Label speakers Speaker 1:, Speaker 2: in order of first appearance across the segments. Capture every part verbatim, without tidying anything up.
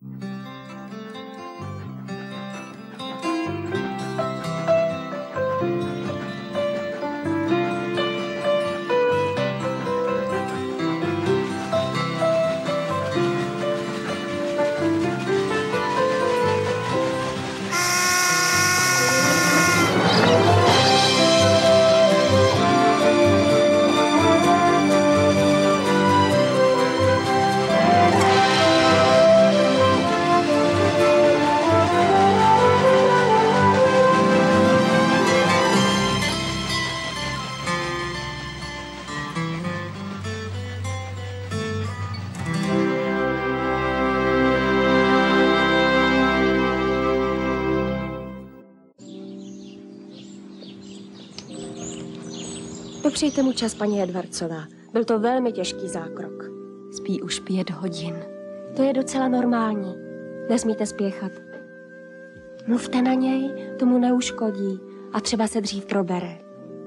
Speaker 1: Dopřejte mu čas, paní Edwardsová. Byl to velmi těžký zákrok.
Speaker 2: Spí už pět hodin.
Speaker 1: To je docela normální. Nesmíte spěchat. Mluvte na něj, tomu neuškodí a třeba se dřív probere.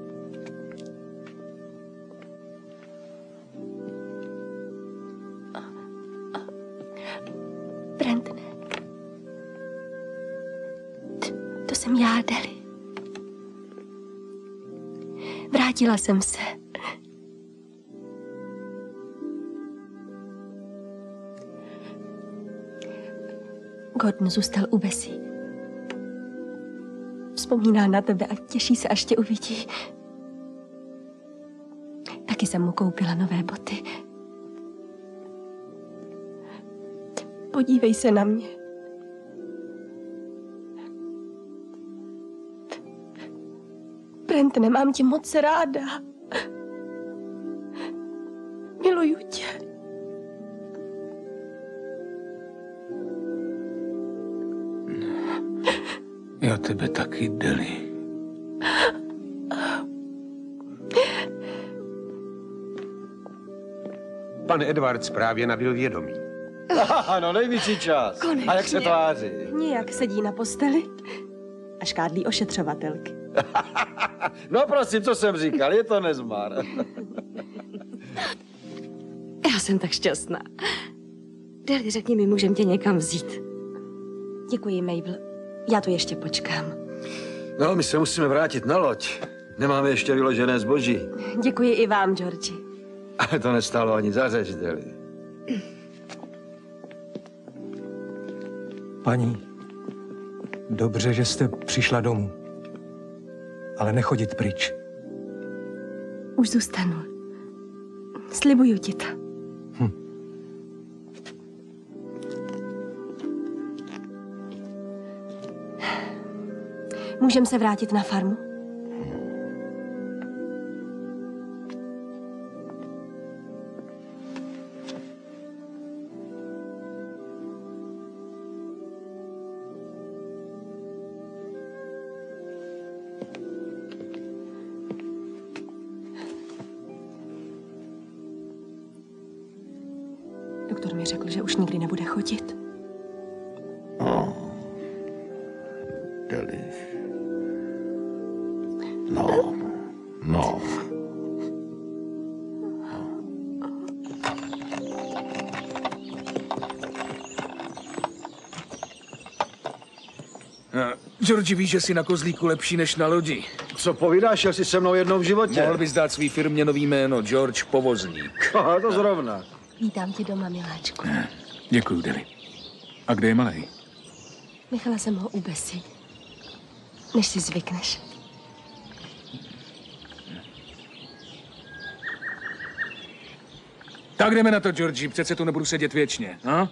Speaker 2: Brentne. To jsem já, Deli. Vrátila jsem se. Gordon zůstal u Bessie. Vzpomíná na tebe a těší se, až tě uvidí. Taky jsem mu koupila nové boty. Podívej se na mě. Brent, nemám tě moc ráda. Miluju tě.
Speaker 3: Já tebe taky, Deli.
Speaker 4: Pan Edwards právě nabyl vědomí.
Speaker 5: Ano, největší čas.
Speaker 2: Konečně.
Speaker 5: A jak se tváří?
Speaker 2: Nijak sedí na posteli a škádlí ošetřovatelky.
Speaker 5: No prosím, co jsem říkal, je to nezmar.
Speaker 2: Já jsem tak šťastná. Deli, řekni mi, můžem tě někam vzít. Děkuji, Mabel. Já tu ještě počkám.
Speaker 5: No, my se musíme vrátit na loď. Nemáme ještě vyložené zboží.
Speaker 2: Děkuji i vám, Georgi.
Speaker 5: Ale to nestálo ani za řeč, Deli.
Speaker 3: Paní, dobře, že jste přišla domů. Ale nechodit pryč.
Speaker 2: Už zůstanu. Slibuju ti to.
Speaker 3: Hm.
Speaker 2: Můžeme se vrátit na farmu? Doktor mi řekl, že už nikdy nebude chodit.
Speaker 6: Oh. Deli. No. No.
Speaker 3: Georgi, víš, že jsi na kozlíku lepší než na lodi.
Speaker 5: Co povídáš, jel jsi se mnou jednou v životě?
Speaker 3: Mohl bys dát svý firmě nový jméno, George Povozník.
Speaker 5: Aha, to zrovna.
Speaker 2: Vítám tě doma, miláčku.
Speaker 3: Děkuju, Deli. A kde je malej?
Speaker 2: Nechala jsem ho u Bessie. Než si zvykneš.
Speaker 3: Tak jdeme na to, Georgi, přece tu nebudu sedět věčně, no?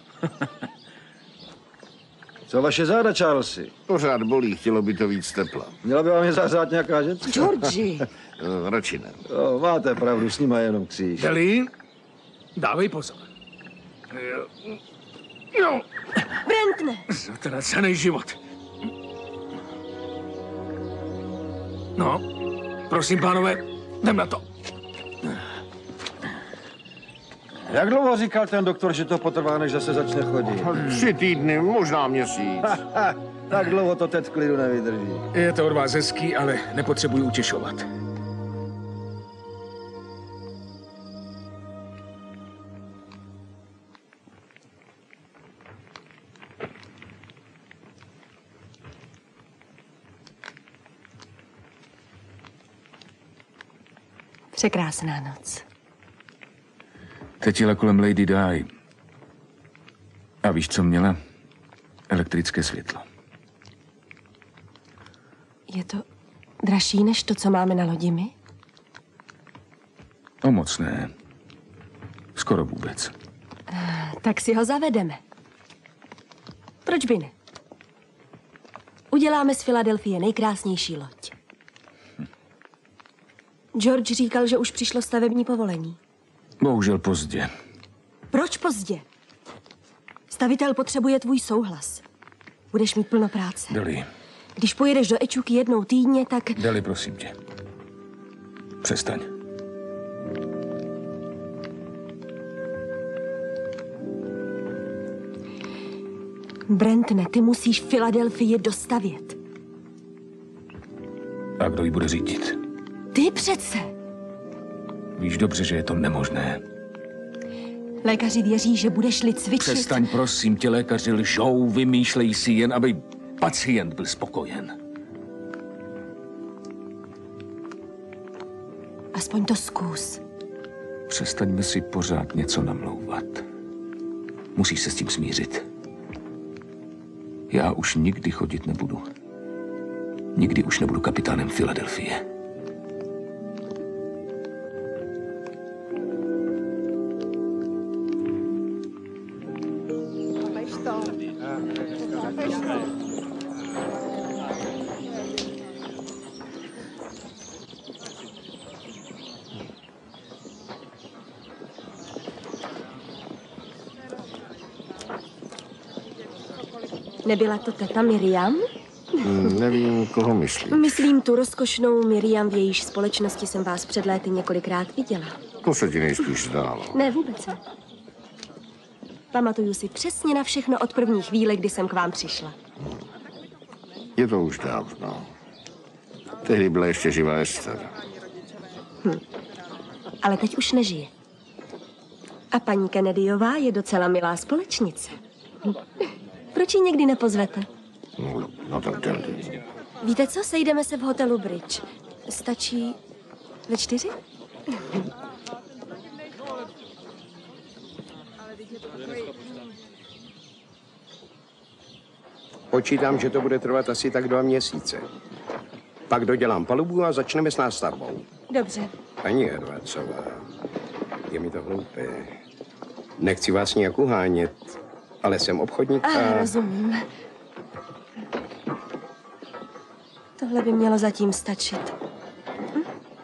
Speaker 5: Co vaše záda, Charlesy?
Speaker 6: Pořád bolí, chtělo by to víc tepla.
Speaker 5: Měla by vám je zahřát nějaká ženská?
Speaker 2: Georgi!
Speaker 6: Uh, radši ne.
Speaker 5: Jo, máte pravdu, s nima jenom kříž.
Speaker 3: Deli, dávej pozor. Jo. Jo.
Speaker 2: Brentne!
Speaker 3: Zatracený život. No, prosím, pánové, jdem na to.
Speaker 5: Jak dlouho říkal ten doktor, že to potrvá, než zase začne chodit?
Speaker 6: Tři týdny, možná měsíc.
Speaker 5: Tak dlouho to teď v klidu nevydrží.
Speaker 3: Je to od vás hezký, ale nepotřebuji utěšovat.
Speaker 1: Překrásná noc.
Speaker 7: Teď jela kolem Lady Di. A víš, co měla? Elektrické světlo.
Speaker 1: Je to dražší než to, co máme na lodi my?
Speaker 7: O moc ne. Skoro vůbec.
Speaker 1: Tak si ho zavedeme. Proč by ne? Uděláme z Filadelfie nejkrásnější loď. George říkal, že už přišlo stavební povolení.
Speaker 7: Bohužel pozdě.
Speaker 1: Proč pozdě? Stavitel potřebuje tvůj souhlas. Budeš mít plno práce.
Speaker 7: Deli,
Speaker 1: Když pojedeš do Ečuky jednou týdně, tak...
Speaker 7: Deli, prosím tě. Přestaň.
Speaker 1: Brentne, ty musíš Filadelfii dostavět.
Speaker 7: A kdo ji bude řídit?
Speaker 1: Ty přece.
Speaker 7: Víš dobře, že je to nemožné.
Speaker 1: Lékaři věří, že budeš-li cvičit...
Speaker 7: Přestaň, prosím tě, lékaři lžou, vymýšlejí si jen, aby pacient byl spokojen.
Speaker 1: Aspoň to zkus.
Speaker 7: Přestaňme si pořád něco namlouvat. Musíš se s tím smířit. Já už nikdy chodit nebudu. Nikdy už nebudu kapitánem Filadelfie.
Speaker 1: Nebyla to teta Miriam?
Speaker 6: Hmm, nevím, koho myslíš.
Speaker 1: Myslím tu rozkošnou Miriam, v jejíž společnosti jsem vás před léty několikrát viděla.
Speaker 6: To se ti nejspíš zdálo.
Speaker 1: Ne, vůbec ne. Pamatuju si přesně na všechno od první chvíle, kdy jsem k vám přišla.
Speaker 6: Je to už dávno. Tehdy byla ještě živá Ester.
Speaker 1: Hm. Ale teď už nežije. A paní Kennedyová je docela milá společnice. Hm. Proč ji někdy nepozvete?
Speaker 6: No, no tak jde.
Speaker 1: Víte co, sejdeme se v hotelu Bridge. Stačí ve čtyři?
Speaker 4: Počítám, že to bude trvat asi tak dva měsíce. Pak dodělám palubu a začneme s nástavbou.
Speaker 1: Dobře.
Speaker 4: Paní Edwardsová, je mi to hloupé. Nechci vás nějak uhánět, ale jsem obchodník a...
Speaker 1: Ah, rozumím. Tohle by mělo zatím stačit. Hm?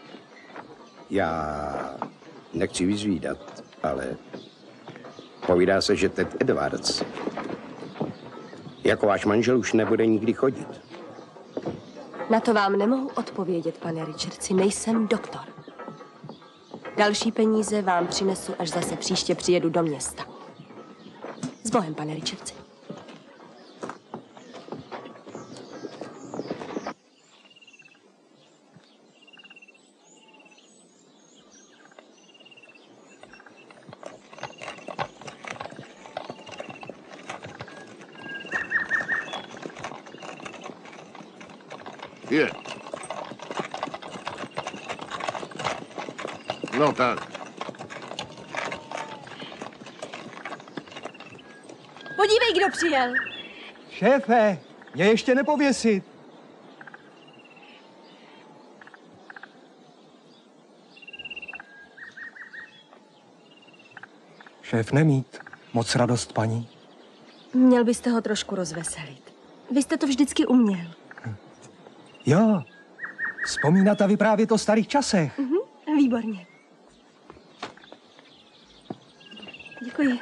Speaker 4: Já nechci vyzvídat, ale povídá se, že Ted Edwards jako váš manžel už nebude nikdy chodit.
Speaker 1: Na to vám nemohu odpovědět, pane Richardsi, nejsem doktor. Další peníze vám přinesu, až zase příště přijedu do města. S Bohem, pane Richardsi.
Speaker 6: Je. No tak.
Speaker 1: Podívej, kdo přijel.
Speaker 3: Šéfe, mě ještě nepověsit. Šéf nemít. Moc radost, paní.
Speaker 1: Měl byste ho trošku rozveselit. Vy jste to vždycky uměl.
Speaker 3: Jo, vzpomínat a vyprávět o starých časech.
Speaker 1: Mhm, výborně. Děkuji.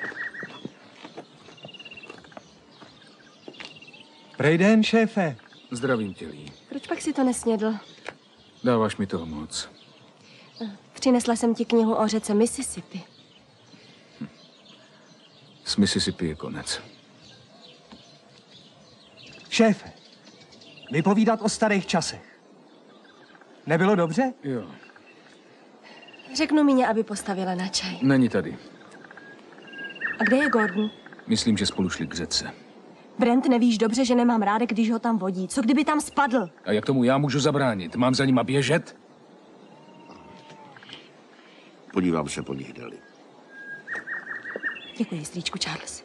Speaker 3: Prej den, šéfe.
Speaker 7: Zdravím tě, Lee.
Speaker 1: Proč pak si to nesnědl?
Speaker 7: Dáváš mi toho moc.
Speaker 1: Přinesla jsem ti knihu o řece Mississippi.
Speaker 7: S Mississippi je konec.
Speaker 3: Šéfe, vypovídat o starých časech. Nebylo dobře?
Speaker 7: Jo.
Speaker 1: Řeknu Míně, aby postavila na čaj.
Speaker 7: Není tady.
Speaker 1: A kde je Gordon?
Speaker 7: Myslím, že spolu šli k řece.
Speaker 1: Brent, nevíš dobře, že nemám ráda, když ho tam vodí. Co kdyby tam spadl?
Speaker 7: A jak tomu já můžu zabránit? Mám za nima běžet?
Speaker 6: Podívám se po nich dali.
Speaker 1: Děkuji, strýčku Charles.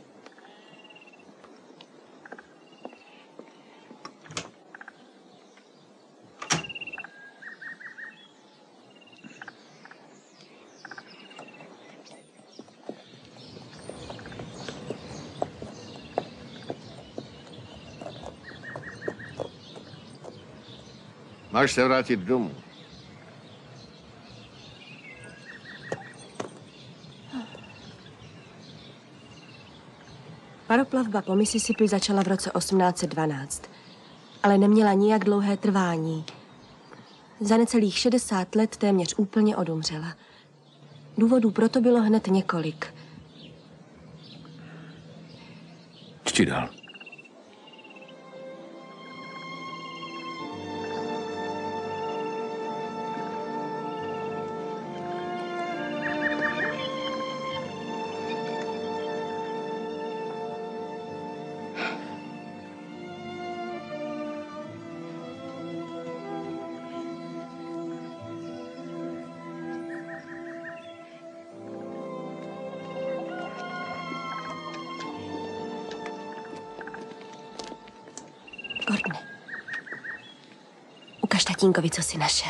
Speaker 6: Máš se vrátit domů.
Speaker 1: Paroplavba po Mississippi začala v roce osmnáct set dvanáct, ale neměla nijak dlouhé trvání. Za necelých šedesát let téměř úplně odumřela. Důvodů proto bylo hned několik.
Speaker 7: Čti dál.
Speaker 1: Gordone, ukaž tatínkovi, co jsi našel.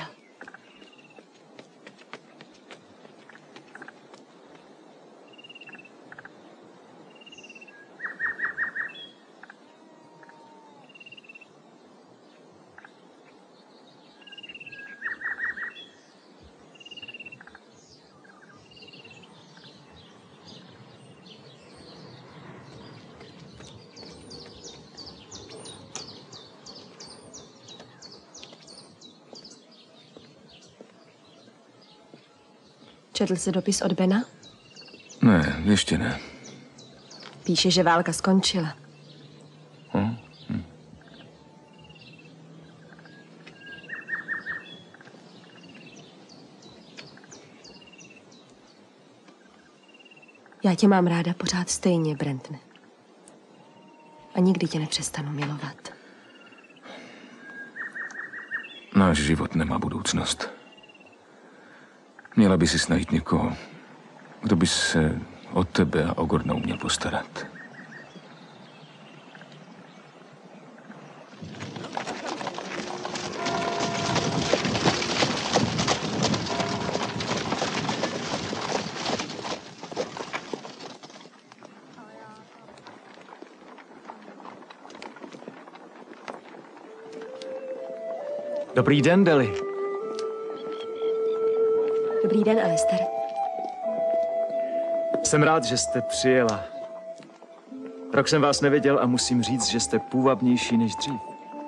Speaker 1: Četl jsi dopis od Bena?
Speaker 7: Ne, ještě ne.
Speaker 1: Píše, že válka skončila.
Speaker 7: Hm? Hm.
Speaker 1: Já tě mám ráda pořád stejně, Brentne. A nikdy tě nepřestanu milovat.
Speaker 7: Náš život nemá budoucnost. Měla by si najít někoho, kdo by se o tebe a o Gordona uměl postarat.
Speaker 3: Dobrý den, Deli.
Speaker 1: Dobrý den, Alister.
Speaker 3: Jsem rád, že jste přijela. Rok jsem vás neviděl a musím říct, že jste půvabnější než dřív.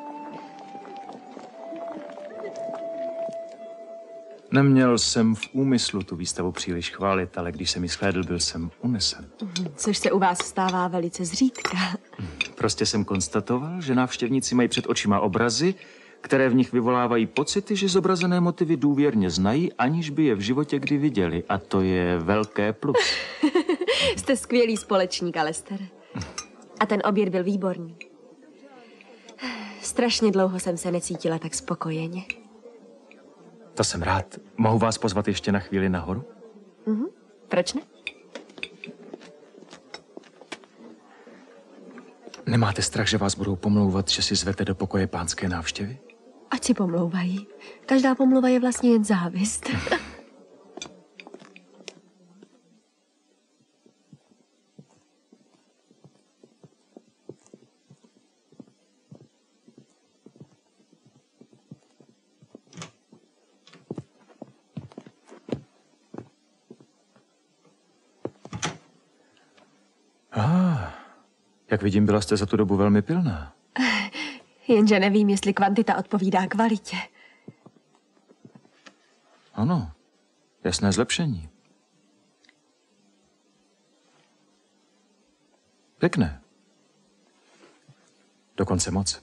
Speaker 3: Neměl jsem v úmyslu tu výstavu příliš chválit, ale když jsem ji shlédl, byl jsem unesen.
Speaker 1: Což se u vás stává velice zřídka.
Speaker 3: Prostě jsem konstatoval, že návštěvníci mají před očima obrazy, které v nich vyvolávají pocity, že zobrazené motivy důvěrně znají, aniž by je v životě kdy viděli. A to je velké plus.
Speaker 1: Jste skvělý společník, Alister. A ten oběd byl výborný. Strašně dlouho jsem se necítila tak spokojeně.
Speaker 3: To jsem rád. Mohu vás pozvat ještě na chvíli nahoru?
Speaker 1: Mhm. Proč ne?
Speaker 3: Nemáte strach, že vás budou pomlouvat, že si zvete do pokoje pánské návštěvy?
Speaker 1: Ať si pomlouvají. Každá pomluva je vlastně jen závist.
Speaker 3: Ah, jak vidím, byla jste za tu dobu velmi pilná.
Speaker 1: Jenže nevím, jestli kvantita odpovídá kvalitě.
Speaker 3: Ano, jasné zlepšení. Pěkné. Dokonce moc.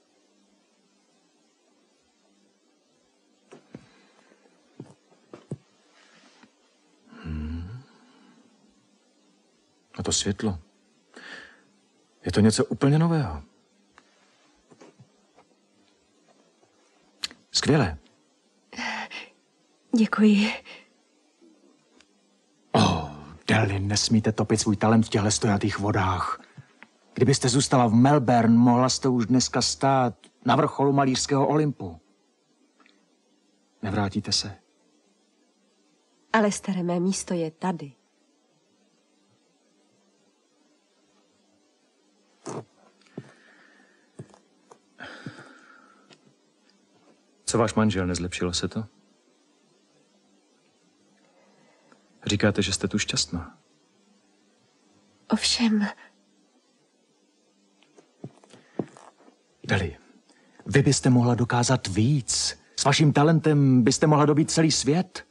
Speaker 3: Hmm. A to světlo. Je to něco úplně nového. Skvělé.
Speaker 1: Děkuji.
Speaker 3: Deli, nesmíte topit svůj talent v těchto stojatých vodách. Kdybyste zůstala v Melbourne, mohla jste už dneska stát na vrcholu malířského Olympu. Nevrátíte se?
Speaker 1: Ale staré, mé místo je tady.
Speaker 3: Co váš manžel, nezlepšilo se to? Říkáte, že jste tu šťastná.
Speaker 1: Ovšem,
Speaker 3: Deli, vy byste mohla dokázat víc. S vaším talentem byste mohla dobít celý svět.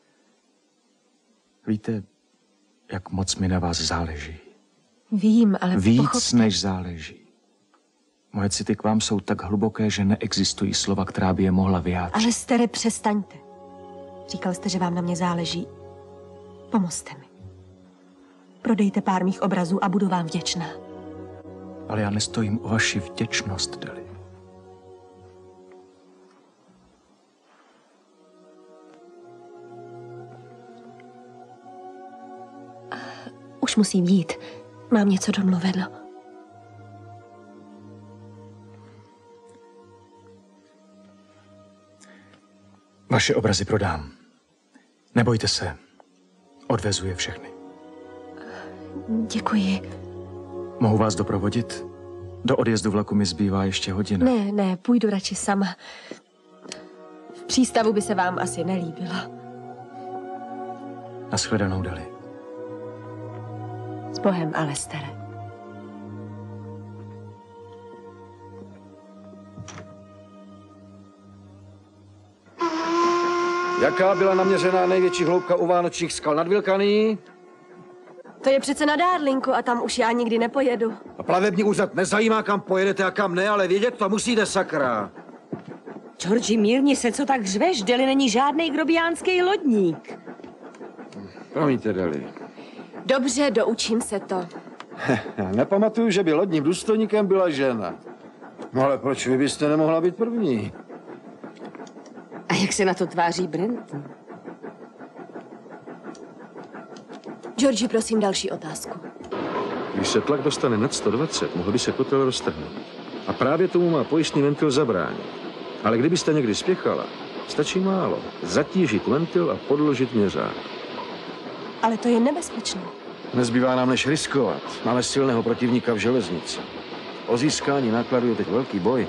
Speaker 3: Víte, jak moc mi na vás záleží.
Speaker 1: vím, ale
Speaker 3: Víc,
Speaker 1: pochopte.
Speaker 3: než záleží. Moje city k vám jsou tak hluboké, že neexistují slova, která by je mohla vyjádřit.
Speaker 1: Ale staré, přestaňte. Říkal jste, že vám na mě záleží. Pomozte mi. Prodejte pár mých obrazů a budu vám vděčná.
Speaker 3: Ale já nestojím o vaši vděčnost, Deli.
Speaker 1: Už musím jít. Mám něco domluveno.
Speaker 3: Vaše obrazy prodám. Nebojte se. Odvezu je všechny.
Speaker 1: Děkuji.
Speaker 3: Mohu vás doprovodit? Do odjezdu vlaku mi zbývá ještě hodina.
Speaker 1: Ne, ne, půjdu radši sama. V přístavu by se vám asi nelíbilo.
Speaker 3: Naschledanou, Deli.
Speaker 1: S Bohem, Alestere.
Speaker 5: Jaká byla naměřená největší hloubka u vánočních skal nad Vilkaný?
Speaker 1: To je přece na Dárlinku a tam už já nikdy nepojedu.
Speaker 5: A plavební úřad nezajímá, kam pojedete a kam ne, ale vědět to musíte, sakra.
Speaker 2: Georgi, mírni se, co tak řveš? Deli není žádný grobiánský lodník.
Speaker 5: Promiňte, Deli.
Speaker 1: Dobře, doučím se to.
Speaker 5: Já nepamatuju, že by lodním důstojníkem byla žena. No ale proč vy byste nemohla být první?
Speaker 2: A jak se na to tváří Brenton?
Speaker 1: Georgi, prosím, další otázku.
Speaker 5: Když se tlak dostane nad sto dvacet, mohl by se kotel roztrhnout. A právě tomu má pojistný ventil zabránit. Ale kdybyste někdy spěchala, stačí málo. Zatížit ventil a podložit měřák.
Speaker 1: Ale to je nebezpečné.
Speaker 5: Nezbývá nám než riskovat. Máme silného protivníka v železnici. O získání nákladu je teď velký boj.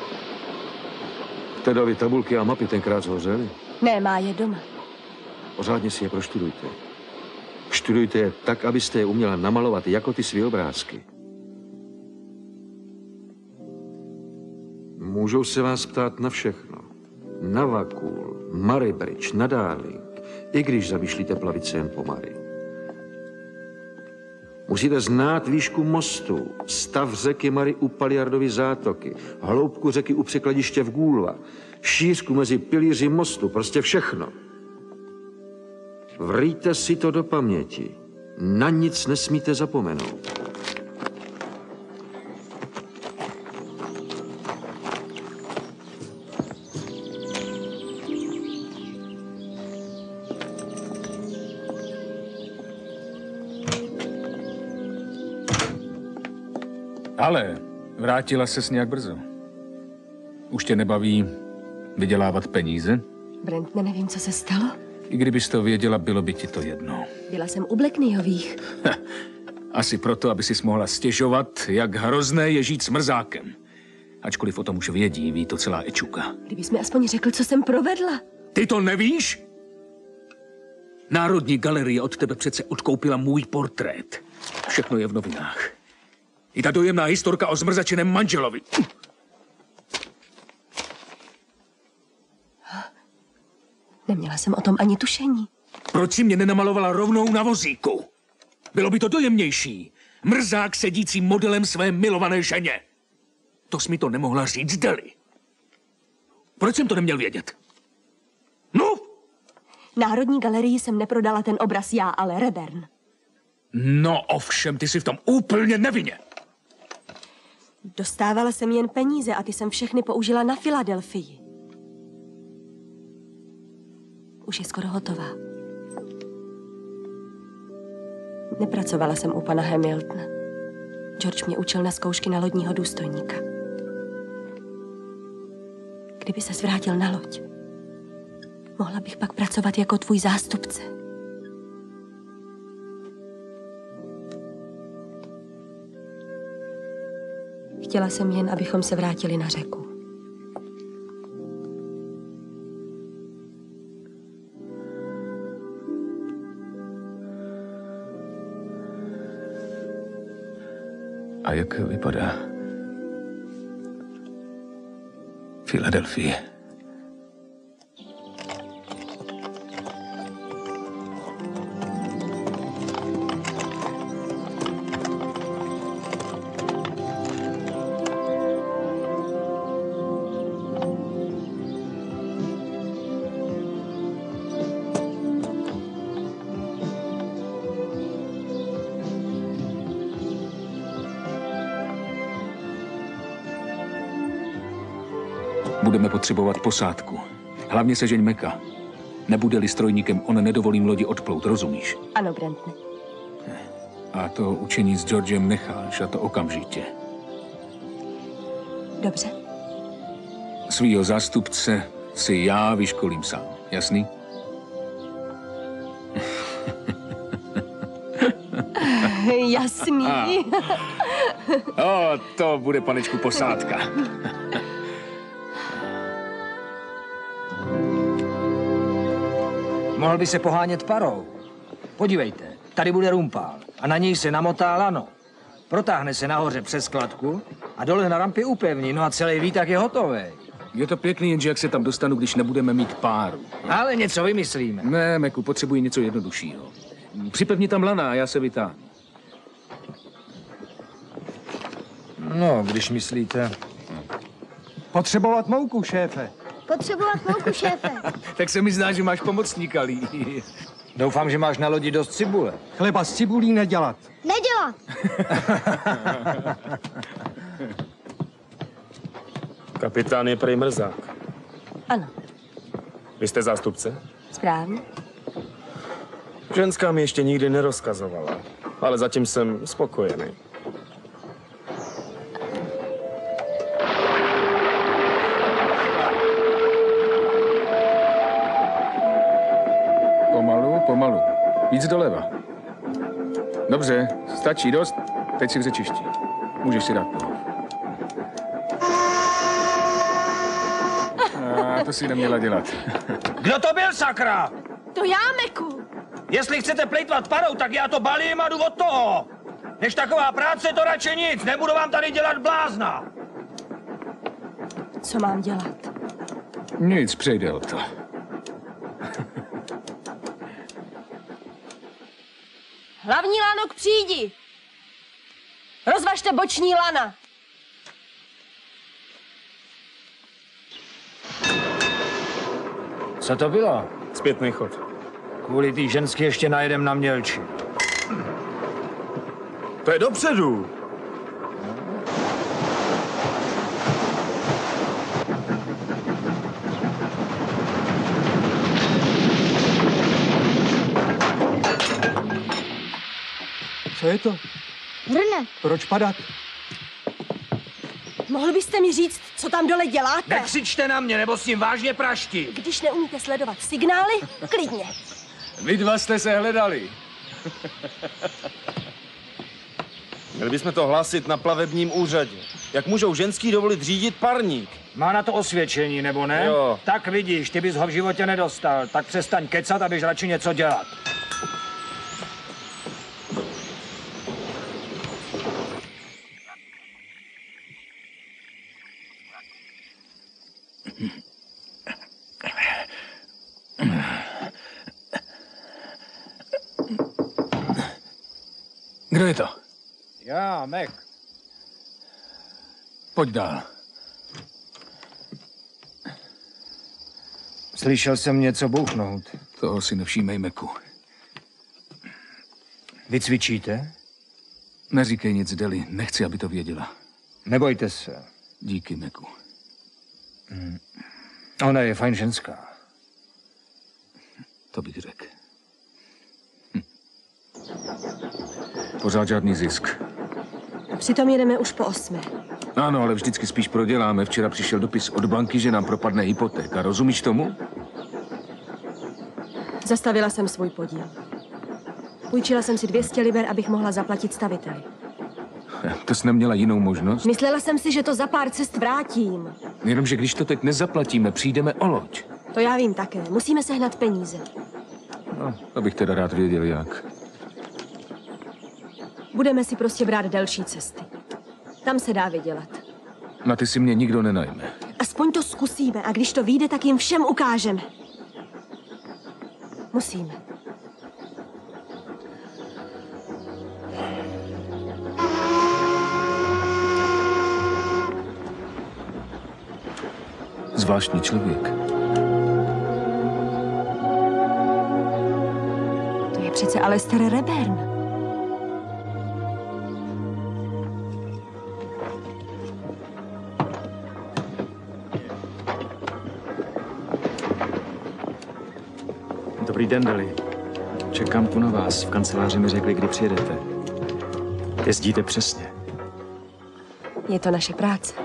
Speaker 5: Tedovi tabulky a mapy tenkrát zhořely.
Speaker 1: Ne, má je doma.
Speaker 5: Pořádně si je proštudujte. Študujte je tak, abyste je uměla namalovat jako ty svý obrázky. Můžou se vás ptát na všechno. Na Vakul, Murray Bridge, na Darling, i když zamýšlíte plavit se jen po Murray. Musíte znát výšku mostu, stav řeky Murray u Paliardovy zátoky, hloubku řeky u překladiště v Gulva, šířku mezi pilíři mostu, prostě všechno. Vrýjte si to do paměti. Na nic nesmíte zapomenout.
Speaker 7: Ale vrátila ses nějak brzo. Už tě nebaví vydělávat peníze?
Speaker 1: Brent, nevím, co se stalo.
Speaker 7: I kdybys to věděla, bylo by ti to jedno.
Speaker 1: Byla jsem u Blackneyových.
Speaker 7: Asi proto, aby si mohla stěžovat, jak hrozné je žít s mrzákem. Ačkoliv o tom už vědí, ví to celá Ečuka.
Speaker 1: Kdybys mi aspoň řekl, co jsem provedla.
Speaker 7: Ty to nevíš? Národní galerie od tebe přece odkoupila můj portrét. Všechno je v novinách. I ta dojemná historka o zmrzačeném manželovi.
Speaker 1: Neměla jsem o tom ani tušení.
Speaker 7: Proč si mě nenamalovala rovnou na vozíku? Bylo by to dojemnější. Mrzák sedící modelem své milované ženě. To jsi mi to nemohla říct, Deli. Proč jsem to neměl vědět? No?
Speaker 1: Národní galerii jsem neprodala ten obraz já, ale Revern.
Speaker 7: No ovšem, ty jsi v tom úplně nevinně.
Speaker 1: Dostávala jsem jen peníze a ty jsem všechny použila na Filadelfii. Už je skoro hotová. Nepracovala jsem u pana Hamiltona. George mě učil na zkoušky na lodního důstojníka. Kdyby se zvrátil na loď, mohla bych pak pracovat jako tvůj zástupce. Chtěla jsem jen, abychom se vrátili na řeku.
Speaker 7: A jak vypadá Filadelfie? Budeme potřebovat posádku. Hlavně sežeň Meka. Nebude-li strojníkem, on nedovolím lodi odplout, rozumíš?
Speaker 1: Ano, Brentne.
Speaker 7: A to učení s Georgem necháš, a to okamžitě.
Speaker 1: Dobře.
Speaker 7: Svýho zástupce si já vyškolím sám, jasný?
Speaker 1: Jasný.
Speaker 7: O, to bude, panečku, posádka.
Speaker 8: Mohl by se pohánět parou. Podívejte, tady bude rumpál a na něj se namotá lano. Protáhne se nahoře přes kladku a dole na rampě upevní, no a celý výtah je hotový.
Speaker 7: Je to pěkný, jenže jak se tam dostanu, když nebudeme mít páru.
Speaker 8: Ale něco vymyslíme.
Speaker 7: Ne, Meku, potřebuji něco jednoduššího. Připevni tam lana a já se vytáhnu.
Speaker 8: No, když myslíte.
Speaker 9: Potřebovat mouku, šéfe.
Speaker 10: Potřebovat mouku, šéfe.
Speaker 7: Tak se mi zdá, že máš pomocníka, Lee.
Speaker 8: Doufám, že máš na lodi dost cibule.
Speaker 9: Chleba z cibulí nedělat.
Speaker 10: Nedělat.
Speaker 11: Kapitán je prej Mrzák.
Speaker 1: Ano,
Speaker 11: Vy jste zástupce?
Speaker 1: správně.
Speaker 11: Ženská mi ještě nikdy nerozkazovala, ale zatím jsem spokojený.
Speaker 7: Pomalu, pomalu. Víc doleva. Dobře, stačí dost. Teď si v řečišti. Můžeš si dát pohled. A to si neměla dělat.
Speaker 8: Kdo to byl, sakra?
Speaker 1: To já, Meku.
Speaker 8: Jestli chcete plejtvat parou, tak já to balím a jdu od toho. Než taková práce, to radši nic. Nebudu vám tady dělat blázna.
Speaker 1: Co mám dělat?
Speaker 7: Nic, přejde o to.
Speaker 1: Hlavní lano k přídi. Rozvažte boční lana.
Speaker 8: Co to bylo?
Speaker 11: Zpětný chod.
Speaker 8: Kvůli té ženské ještě najedem na mělči.
Speaker 11: To je dopředu.
Speaker 9: Co je to?
Speaker 10: Hrne.
Speaker 9: Proč padat?
Speaker 1: Mohl byste mi říct, co tam dole děláte?
Speaker 8: Nekřičte na mě, nebo s tím vážně praští.
Speaker 1: Když neumíte sledovat signály, klidně.
Speaker 7: Vy dva jste se hledali.
Speaker 11: Měli bychom to hlásit na plavebním úřadě. Jak můžou ženský dovolit řídit parník?
Speaker 8: Má na to osvědčení, nebo ne?
Speaker 11: Jo.
Speaker 8: Tak vidíš, ty bys ho v životě nedostal. Tak přestaň kecat a běž radši něco dělat.
Speaker 7: Kdo je to?
Speaker 8: Já, Mac.
Speaker 7: Pojď dál.
Speaker 8: Slyšel jsem něco bouchnout.
Speaker 7: Toho si nevšímej, Meku.
Speaker 8: Vy cvičíte?
Speaker 7: Neříkej nic, Deli. Nechci, aby to věděla.
Speaker 8: Nebojte se.
Speaker 7: Díky, Meku.
Speaker 8: Hmm. Ona je fajn ženská.
Speaker 7: To bych řekl. Hm.
Speaker 5: pořád žádný zisk.
Speaker 1: A přitom jedeme už po osmé.
Speaker 5: Ano, ale vždycky spíš proděláme. Včera přišel dopis od banky, že nám propadne hypotéka. Rozumíš tomu?
Speaker 1: Zastavila jsem svůj podíl. Půjčila jsem si dvě stě liber, abych mohla zaplatit staviteli.
Speaker 5: To jsi neměla jinou možnost?
Speaker 1: Myslela jsem si, že to za pár cest vrátím.
Speaker 5: Jenomže když to teď nezaplatíme, přijdeme o loď.
Speaker 1: To já vím také. Musíme sehnat peníze.
Speaker 5: No, to bych teda rád věděl, jak.
Speaker 1: Budeme si prostě brát delší cesty. Tam se dá vydělat.
Speaker 5: Na ty si mě nikdo nenajme.
Speaker 1: Aspoň to zkusíme a když to vyjde, tak jim všem ukážeme. Musíme.
Speaker 5: Zvláštní člověk.
Speaker 1: To je přece Alistair Reburn.
Speaker 3: Dobrý den, Deli. Čekám tu na vás. V kanceláři mi řekli, kdy přijedete. Jezdíte přesně.
Speaker 1: Je to naše práce.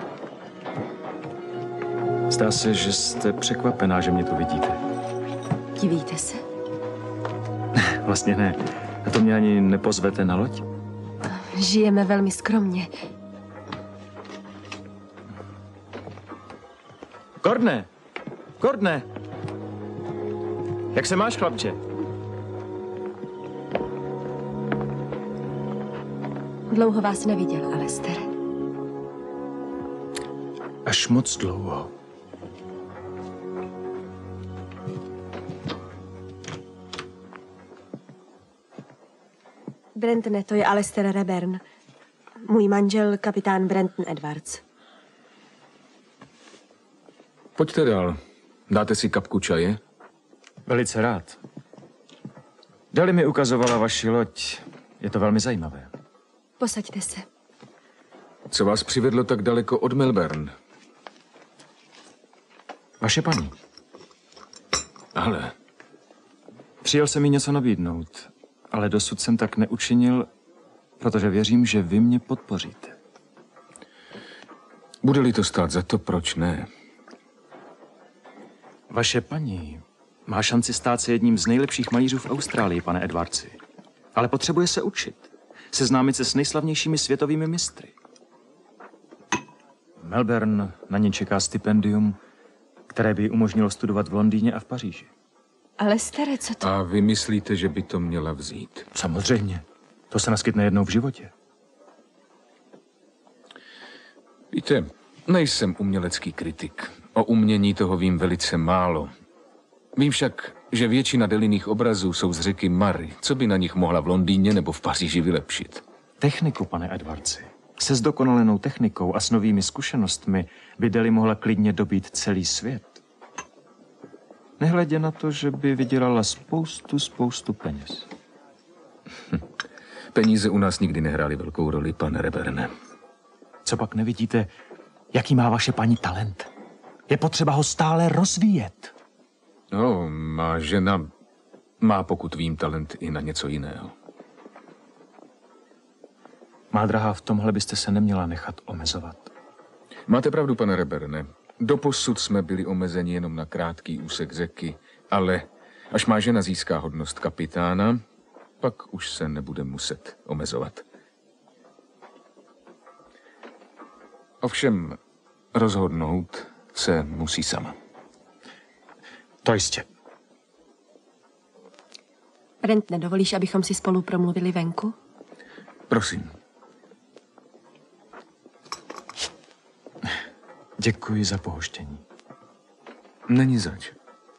Speaker 3: Zdá se, že jste překvapená, že mě tu vidíte.
Speaker 1: Divíte se?
Speaker 3: Vlastně ne. A to mě ani nepozvete na loď?
Speaker 1: Žijeme velmi skromně.
Speaker 3: Gordone! Gordone! Jak se máš, chlapče?
Speaker 1: Dlouho vás neviděl, Alistair.
Speaker 3: Až moc dlouho.
Speaker 1: Brentone, to je Alistair Reburn. Můj manžel, kapitán Brenton Edwards.
Speaker 5: Pojďte dál. Dáte si kapku čaje?
Speaker 3: Velice rád. Dali mi ukazovala vaši loď. Je to velmi zajímavé.
Speaker 1: Posaďte se.
Speaker 5: Co vás přivedlo tak daleko od Melbourne?
Speaker 3: Vaše paní.
Speaker 5: Ale...
Speaker 3: Přijel jsem mi něco nabídnout, ale dosud jsem tak neučinil, protože věřím, že vy mě podpoříte.
Speaker 5: Bude-li to stát za to, proč ne?
Speaker 3: Vaše paní má šanci stát se jedním z nejlepších malířů v Austrálii, pane Edwardsi. Ale potřebuje se učit. Seznámit se s nejslavnějšími světovými mistry. Melbourne na ně čeká stipendium, které by jí umožnilo studovat v Londýně a v Paříži.
Speaker 1: Ale staré, co to?
Speaker 5: A vy myslíte, že by to měla vzít?
Speaker 3: Samozřejmě. To se naskytne jednou v životě.
Speaker 5: Víte, nejsem umělecký kritik. O umění toho vím velice málo. Vím však, že většina Deliných obrazů jsou z řeky Mary. Co by na nich mohla v Londýně nebo v Paříži vylepšit?
Speaker 3: Techniku, pane Edwardsi. Se zdokonalenou technikou a s novými zkušenostmi by Deli mohla klidně dobít celý svět. Nehledě na to, že by vydělala spoustu, spoustu peněz.
Speaker 5: Hm. Peníze u nás nikdy nehrály velkou roli, pane Reberne.
Speaker 3: Co pak nevidíte, jaký má vaše paní talent? Je potřeba ho stále rozvíjet.
Speaker 5: No, má žena má, pokud vím, talent i na něco jiného.
Speaker 3: Má drahá, v tomhle byste se neměla nechat omezovat.
Speaker 5: Máte pravdu, pane Reberne. Doposud jsme byli omezeni jenom na krátký úsek řeky, ale až má žena získá hodnost kapitána, pak už se nebude muset omezovat. Ovšem, rozhodnout se musí sama.
Speaker 3: To jistě.
Speaker 1: Brent, nedovolíš, abychom si spolu promluvili venku?
Speaker 5: Prosím.
Speaker 3: Děkuji za pohoštění.
Speaker 5: Není zač.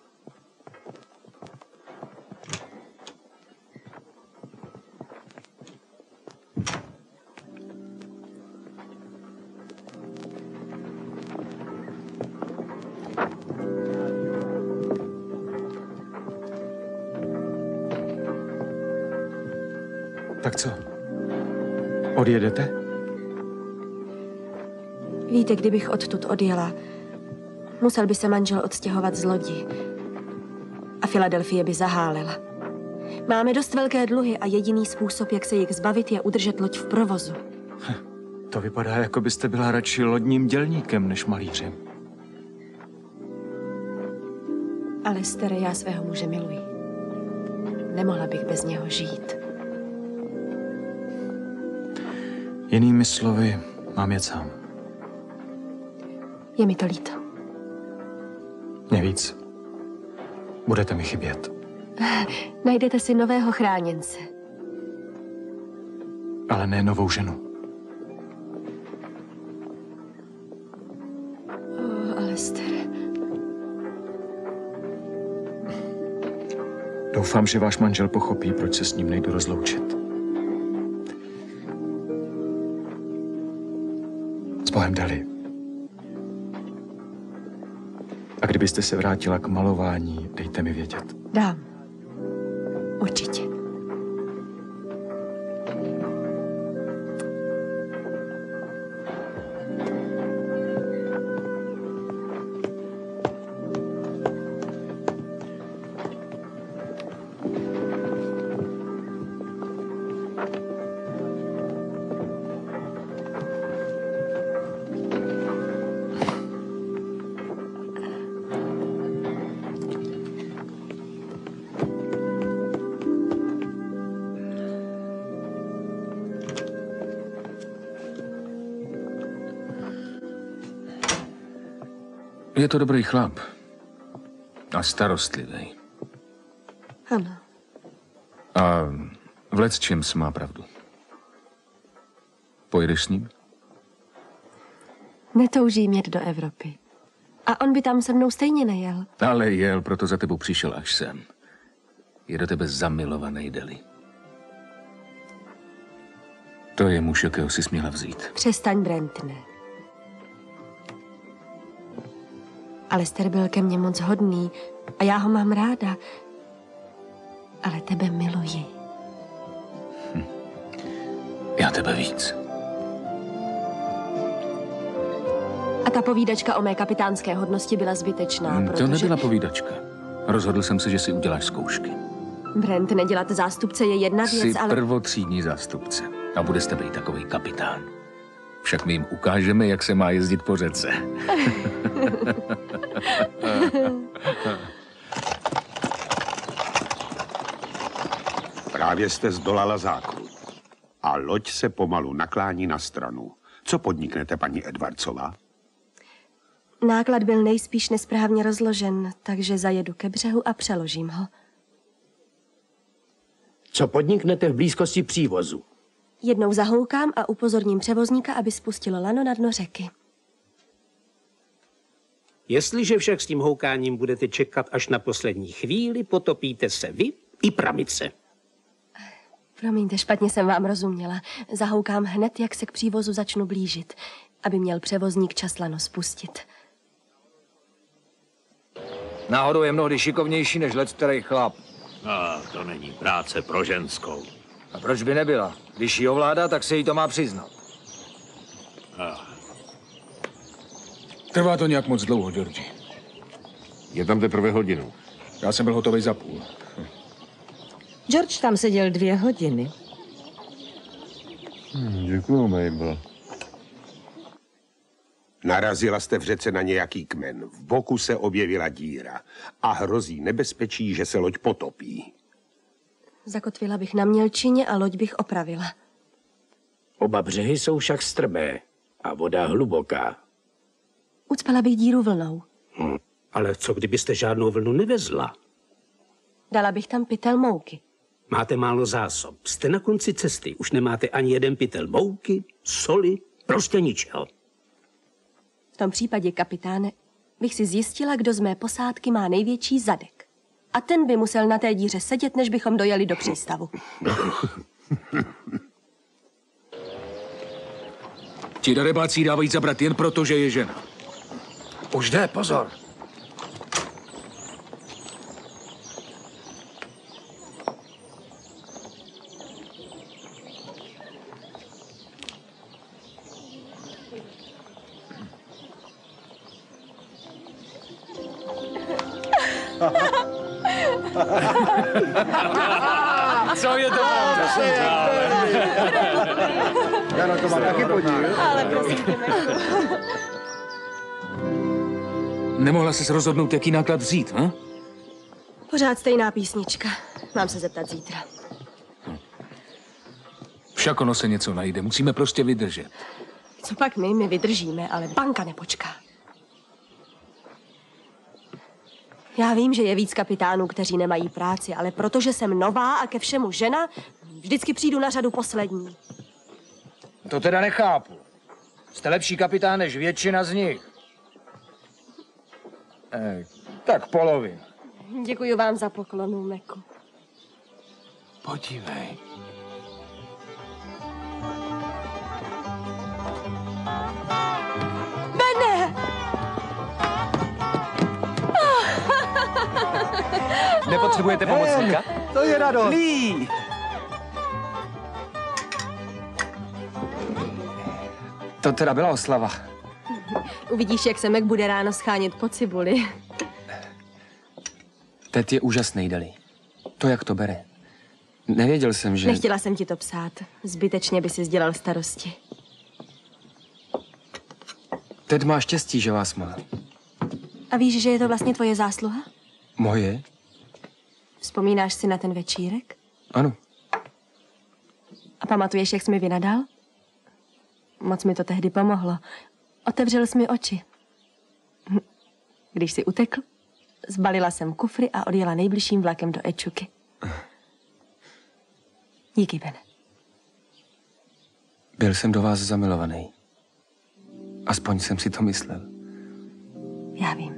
Speaker 3: Tak co? Odjedete?
Speaker 1: Víte, kdybych odtud odjela, musel by se manžel odstěhovat z lodi. A Filadelfie by zahálila. Máme dost velké dluhy a jediný způsob, jak se jich zbavit, je udržet loď v provozu.
Speaker 3: To vypadá, jako byste byla radši lodním dělníkem než malířem.
Speaker 1: Ale staré, já svého muže miluji. Nemohla bych bez něho žít.
Speaker 3: Jinými slovy, mám jet sám.
Speaker 1: Je mi to líto.
Speaker 3: Nevíc. Budete mi chybět.
Speaker 1: Najdete si nového chráněnce.
Speaker 3: Ale ne novou ženu.
Speaker 1: Oh, Alister.
Speaker 3: Doufám, že váš manžel pochopí, proč se s ním nejdu rozloučit. S Bohem, Dali. A kdybyste se vrátila k malování, dejte mi vědět.
Speaker 1: Dám. Určitě.
Speaker 5: Je to dobrý chlap. A starostlivý.
Speaker 1: Ano.
Speaker 5: A v lecčems má pravdu. Pojedeš s ním?
Speaker 1: Netoužím jet do Evropy. A on by tam se mnou stejně nejel.
Speaker 5: Ale jel, proto za tebou přišel až sem. Je do tebe zamilovaný, Deli. To je muž, jakého si směla vzít.
Speaker 1: Přestaň, Brentne. Alister byl ke mně moc hodný a já ho mám ráda. Ale tebe miluji.
Speaker 5: Hm. Já tebe víc.
Speaker 1: A ta povídačka o mé kapitánské hodnosti byla zbytečná,
Speaker 5: hm,
Speaker 1: protože...
Speaker 5: To nebyla povídačka. Rozhodl jsem se, že si uděláš zkoušky.
Speaker 1: Brent, nedělat zástupce je jedna věc,
Speaker 5: Jsi
Speaker 1: ale...
Speaker 5: prvotřídní zástupce a bude z tebe i takovej kapitán. Však my jim ukážeme, jak se má jezdit po řece.
Speaker 4: Právě jste zdolala zákrut a loď se pomalu naklání na stranu. Co podniknete, paní Edwardsová?
Speaker 1: Náklad byl nejspíš nesprávně rozložen, takže zajedu ke břehu a přeložím ho.
Speaker 4: Co podniknete v blízkosti přívozu?
Speaker 1: Jednou zahoukám a upozorním převozníka, aby spustil lano na dno řeky.
Speaker 12: Jestliže však s tím houkáním budete čekat až na poslední chvíli, potopíte se vy i pramice.
Speaker 1: Promiňte, špatně jsem vám rozuměla. Zahoukám hned, jak se k přívozu začnu blížit, aby měl převozník čas lano spustit.
Speaker 8: Náhodou je mnohdy šikovnější než leckterý chlap.
Speaker 13: A to není práce pro ženskou.
Speaker 8: A proč by nebyla? Když ji ovládá, tak se jí to má přiznat.
Speaker 13: A.
Speaker 7: Trvá to nějak moc dlouho, Georgi.
Speaker 6: Je tam teprve hodinu.
Speaker 7: Já jsem byl hotový za půl.
Speaker 2: George tam seděl dvě hodiny.
Speaker 6: Hmm, děkuju, Mabel.
Speaker 4: Narazila jste v řece na nějaký kmen. V boku se objevila díra a hrozí nebezpečí, že se loď potopí.
Speaker 1: Zakotvila bych na mělčině a loď bych opravila.
Speaker 12: Oba břehy jsou však strmé a voda hluboká.
Speaker 1: Ucpala bych díru vlnou.
Speaker 12: Hm. Ale co kdybyste žádnou vlnu nevezla?
Speaker 1: Dala bych tam pytel mouky.
Speaker 12: Máte málo zásob. Jste na konci cesty. Už nemáte ani jeden pytel mouky, soli, prostě ničeho.
Speaker 1: V tom případě, kapitáne, bych si zjistila, kdo z mé posádky má největší zadek. A ten by musel na té díře sedět, než bychom dojeli do přístavu.
Speaker 7: Ti darebáci dávají zabrat jen proto, že je žena.
Speaker 8: Už jde, pozor. Co je to pravda?
Speaker 9: Já na to mám taky podíl.
Speaker 1: Ale prosím tě,
Speaker 7: Nemohla ses rozhodnout, jaký náklad vzít, ha?
Speaker 1: Pořád stejná písnička. Mám se zeptat zítra.
Speaker 7: Však ono se něco najde, musíme prostě vydržet.
Speaker 1: Co pak my? My vydržíme, ale banka nepočká. Já vím, že je víc kapitánů, kteří nemají práci, ale protože jsem nová a ke všemu žena, vždycky přijdu na řadu poslední.
Speaker 8: To teda nechápu. Jste lepší kapitán než většina z nich. Ej, tak polovina.
Speaker 1: Děkuji vám za poklonu, Meku.
Speaker 7: Podívej.
Speaker 1: Bene!
Speaker 8: Nepotřebujete pomocníka?
Speaker 9: To je radost.
Speaker 8: Lí! To teda byla oslava.
Speaker 1: Uvidíš, jak se Mek bude ráno schánět po cibuli.
Speaker 14: Ted je úžasný, Deli. To, jak to bere. Nevěděl jsem, že...
Speaker 1: Nechtěla jsem ti to psát. Zbytečně by si dělal starosti.
Speaker 14: Ted má štěstí, že vás má.
Speaker 1: A víš, že je to vlastně tvoje zásluha?
Speaker 14: Moje?
Speaker 1: Vzpomínáš si na ten večírek?
Speaker 14: Ano.
Speaker 1: A pamatuješ, jak jsi mi vynadal? Moc mi to tehdy pomohlo. Otevřel jsi mi oči. Když jsi utekl, zbalila jsem kufry a odjela nejbližším vlakem do Echuky. Díky, Bene.
Speaker 14: Byl jsem do vás zamilovaný. Aspoň jsem si to myslel.
Speaker 1: Já vím.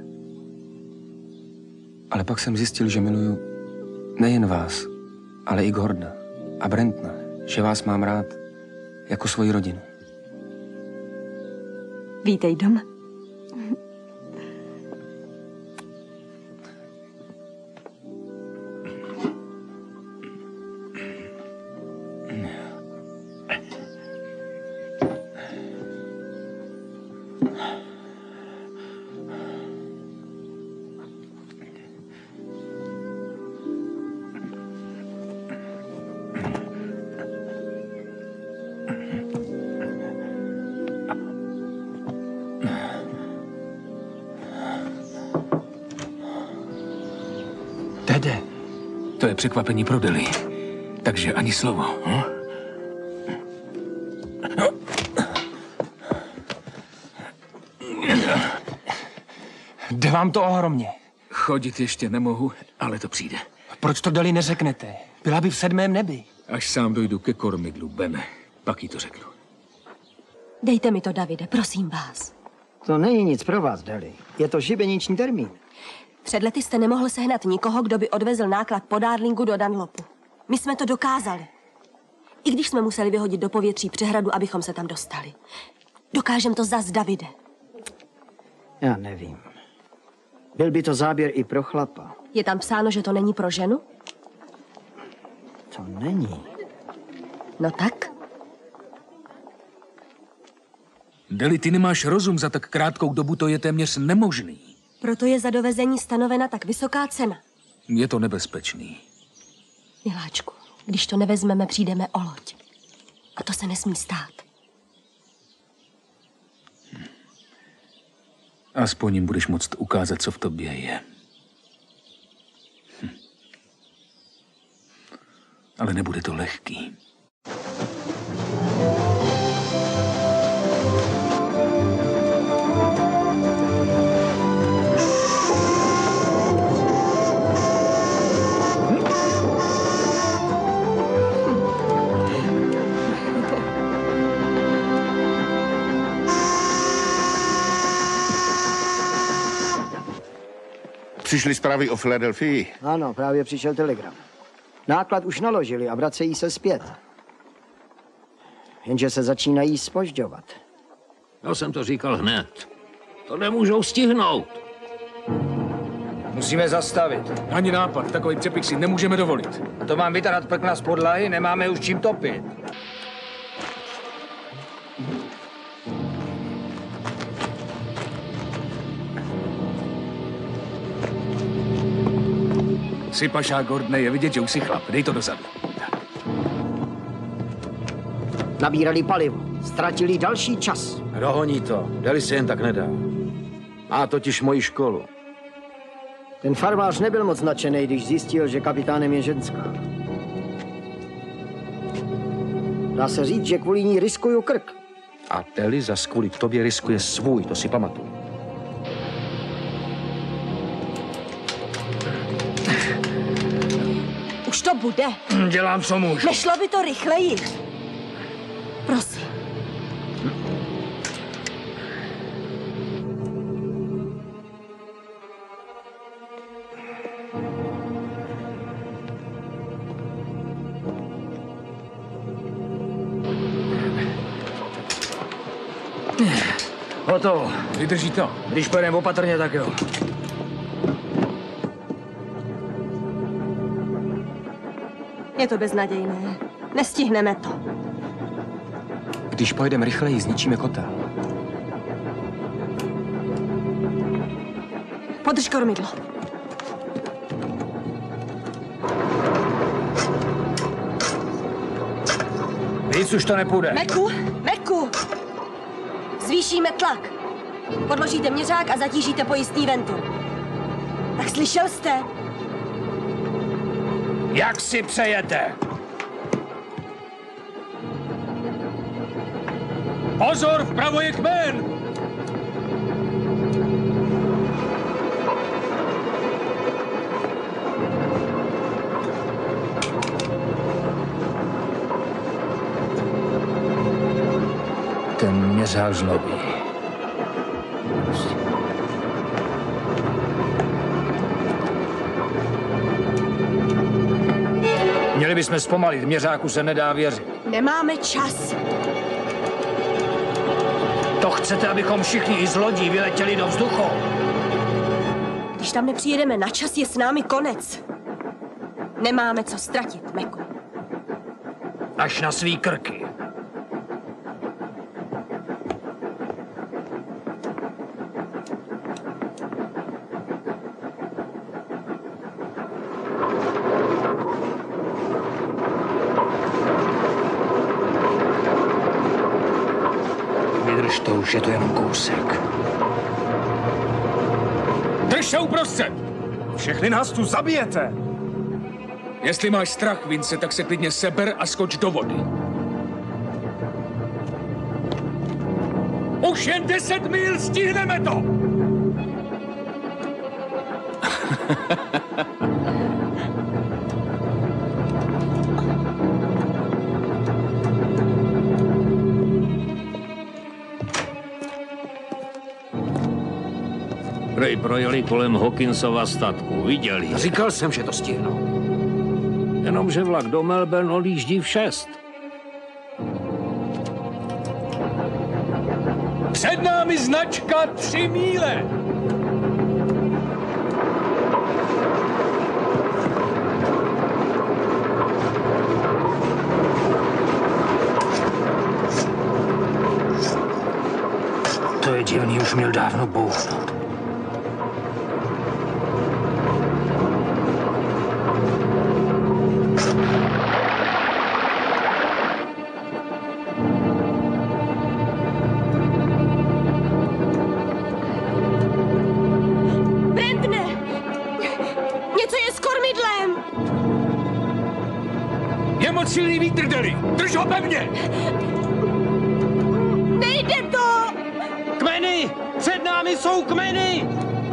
Speaker 14: Ale pak jsem zjistil, že miluju nejen vás, ale i Gordona a Brentna, že vás mám rád jako svoji rodinu.
Speaker 1: Vítej doma.
Speaker 7: Tede, to je překvapení pro Deli. Takže ani slovo. Hm?
Speaker 14: Jde vám to ohromně.
Speaker 7: Chodit ještě nemohu, ale to přijde.
Speaker 14: Proč to Deli neřeknete? Byla by v sedmém nebi.
Speaker 7: Až sám dojdu ke kormidlu, Bene. Pak jí to řeknu.
Speaker 1: Dejte mi to, Davide, prosím vás.
Speaker 15: To není nic pro vás, Deli. Je to šibeniční termín.
Speaker 1: Před lety jste nemohl sehnat nikoho, kdo by odvezl náklad po Darlingu do Dunlopu. My jsme to dokázali. I když jsme museli vyhodit do povětří přehradu, abychom se tam dostali. Dokážem to zas, Davide.
Speaker 15: Já nevím. Byl by to záběr i pro chlapa.
Speaker 1: Je tam psáno, že to není pro ženu?
Speaker 15: To není.
Speaker 1: No tak?
Speaker 7: Deli, ty nemáš rozum, za tak krátkou dobu to je téměř nemožný.
Speaker 1: Proto je za dovezení stanovena tak vysoká cena.
Speaker 7: Je to nebezpečný.
Speaker 1: Miláčku, když to nevezmeme, přijdeme o loď. A to se nesmí stát.
Speaker 7: Aspoň jim budeš moct ukázat, co v tobě je. Hm. Ale nebude to lehký.
Speaker 6: Přišly zprávy o Filadelfii?
Speaker 15: Ano, právě přišel telegram. Náklad už naložili a vracejí se zpět. Jenže se začínají zpožďovat.
Speaker 13: Já jsem to říkal hned. To nemůžou stihnout.
Speaker 8: Musíme zastavit.
Speaker 7: Ani nápad, takový přepik si nemůžeme dovolit.
Speaker 8: A to mám vytarat prkna z podlahy, nemáme už čím topit.
Speaker 7: Si pašák, Gordne, je vidět, že už si chlap. Dej to dozadu.
Speaker 15: Nabírali palivo. Ztratili další čas.
Speaker 5: Dohoní to. Deli se jen tak nedá. Má totiž moji školu.
Speaker 15: Ten farmář nebyl moc nadšený, když zjistil, že kapitánem je ženská. Dá se říct, že kvůli ní riskuju krk.
Speaker 5: A Deli zas kvůli tobě riskuje svůj, to si pamatuju.
Speaker 1: Už to bude.
Speaker 8: Dělám, co můžu.
Speaker 1: Nešlo by to rychleji? Prosím.
Speaker 8: Hotovo.
Speaker 7: Vydrží to.
Speaker 8: Když pojedeme opatrně, tak jo.
Speaker 1: Je to beznadějné. Nestihneme to.
Speaker 14: Když pojedeme rychleji, zničíme kotel.
Speaker 1: Podrž kormidlo.
Speaker 8: Víc už to nepůjde.
Speaker 1: Meku, Meku! Zvýšíme tlak. Podložíte měřák a zatížíte pojistný ventil. Tak slyšel jste?
Speaker 8: Jak si přejete?
Speaker 7: Pozor, vpravo je kmen!
Speaker 8: Ten měřák zlobí. Měli bychom zpomalit, měřáku se nedá věřit.
Speaker 1: Nemáme čas.
Speaker 8: To chcete, abychom všichni i z lodí vyletěli do vzduchu?
Speaker 1: Když tam nepřijedeme na čas, je s námi konec. Nemáme co ztratit, Meku.
Speaker 8: Až na svý krky. Vydrž to, už je to jenom kousek.
Speaker 7: Drž se uprostřed!
Speaker 11: Všechny nás tu zabijete!
Speaker 7: Jestli máš strach, Vince, tak se klidně seber a skoč do vody. Už jen deset mil, stihneme to!
Speaker 13: Prej projeli kolem Hawkinsova statku. Viděli.
Speaker 5: Říkal jsem, že to stihnou.
Speaker 13: Jenomže vlak do Melbourne odjíždí v šest.
Speaker 7: Před námi značka tři míle.
Speaker 8: To je divný, už měl dávno bouchnout.
Speaker 7: Silný vítr, Deli! Drž ho pevně!
Speaker 1: Nejde to!
Speaker 11: Kmeny! Před námi jsou kmeny!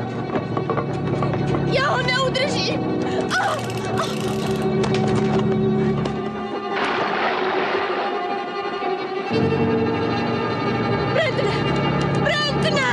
Speaker 10: Já ho neudržím! Ah!
Speaker 1: Brentne! Brentne!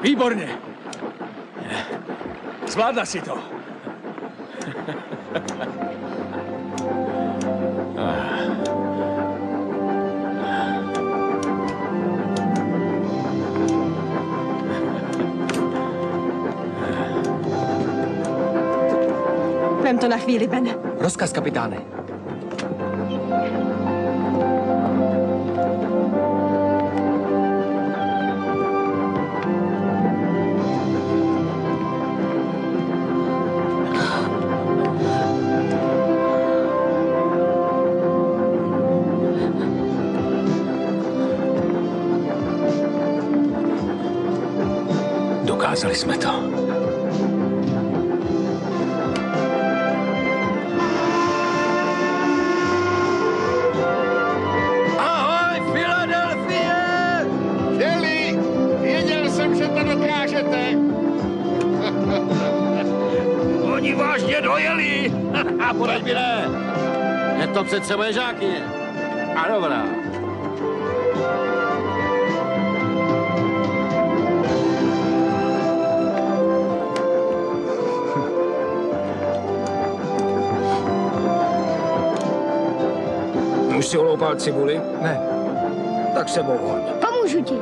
Speaker 7: Výborně. Zvládla si to.
Speaker 1: Vem to na chvíli, Ben.
Speaker 14: Rozkaz, kapitáne.
Speaker 7: Dokázali jsme to.
Speaker 11: Ahoj, Filadelfie!
Speaker 6: Děli, věděl jsem, že to dokážete.
Speaker 13: Oni vážně dojeli.
Speaker 11: A poraď mi ne. Je to přece moje žákyně. A dobrá.
Speaker 8: Už si uloupal cibuli?
Speaker 14: Ne.
Speaker 8: Tak se hoď.
Speaker 10: Pomůžu ti.